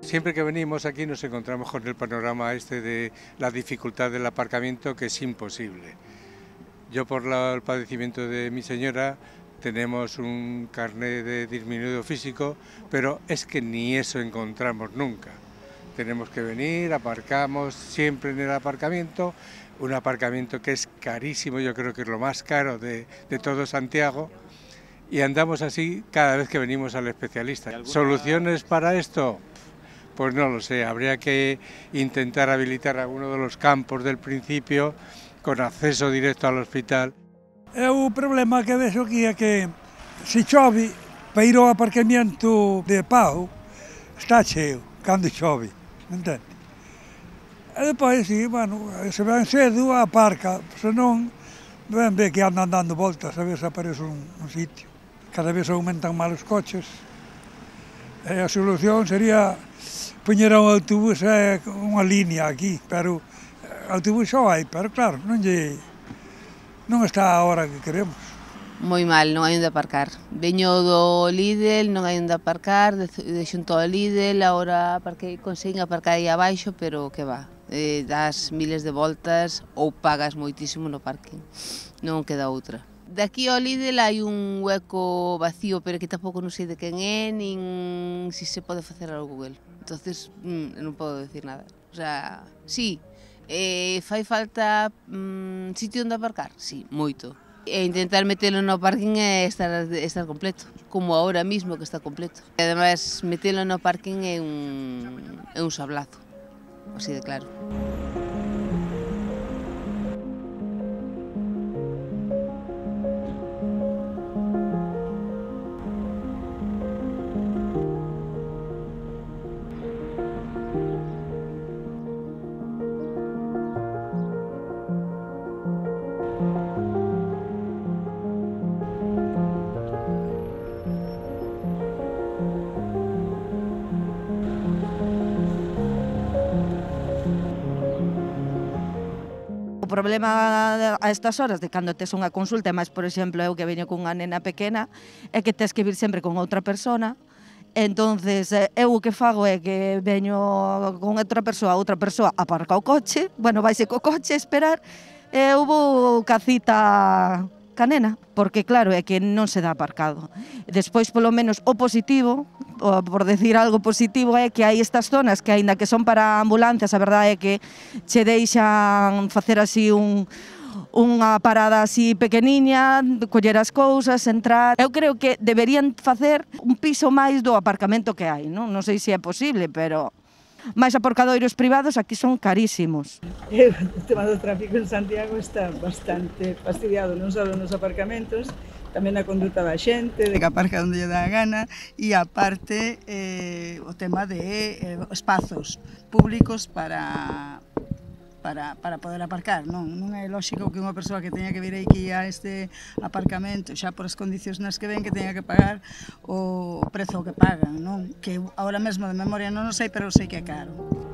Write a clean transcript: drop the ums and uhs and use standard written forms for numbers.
Siempre que venimos aquí nos encontramos con el panorama este de la dificultad del aparcamiento, que es imposible. Yo, por el padecimiento de mi señora, tenemos un carnet de disminuido físico, pero es que ni eso encontramos nunca. Tenemos que venir, aparcamos siempre en el aparcamiento, un aparcamiento que es carísimo, yo creo que es lo más caro de todo Santiago, y andamos así cada vez que venimos al especialista. ¿Soluciones para esto? Pues no lo sé, habría que intentar habilitar alguno de los campos del principio con acceso directo al hospital. O problema que vexo aquí é que se chove, para ir ao aparcamiento de Pau, está cheo cando chove, entende? E depois, sí, bueno, se ven cedo, aparca, senón, ven ver que andan dando voltas a ver se aparece un sitio. Cada vez aumentan máis os coches. E a solución sería poñer un autobús e unha línea aquí, pero autobús só hai, pero claro, non está a hora que queremos. Moi mal, non hai onde aparcar. Veño do Lidl, non hai onde aparcar, de xunto ao Lidl, agora conseguen aparcar aí abaixo, pero que va, das miles de voltas ou pagas moitísimo no parking, non queda outra. De aquí ao Lidl hai un hueco vacío, pero que tampouco non sei de quen é, nin se se pode facer ao Google. Entonces, non podo decir nada. O sea, sí, fai falta sitio onde aparcar? Sí, moito. E intentar metelo no parking e estar completo, como ahora mismo que está completo. E ademais, metelo no parking é un sablazo, así de claro. O problema a estas horas de cando tes unha consulta, máis, por exemplo, eu que veño cunha nena pequena, é que tes que vir sempre con outra persona. Entonces, eu o que fago é que veño con outra persoa aparca o coche, bueno, vaise co coche a esperar, e eu vou ca cita ca nena, porque claro, é que non se dá aparcado. Despois, polo menos, o positivo, por decir algo positivo, é que hai estas zonas que, aínda que son para ambulancias, a verdade é que che deixan facer así unha parada así pequeniña, coller as cousas, entrar. Eu creo que deberían facer un piso máis do aparcamento que hai, non sei se é posible, pero máis aparcadoiros privados aquí son carísimos. O tema do tráfico en Santiago está bastante fastidiado, non só nos aparcamentos, tamén a conduta da xente, de que aparca onde lle dá a gana, e aparte o tema de espazos públicos para poder aparcar. Non é lógico que unha persoa que teña que vir aquí a este aparcamento, xa por as condicións nas que ven, que teña que pagar o prezo que pagan, non? Que agora mesmo de memoria non o sei, pero sei que é caro.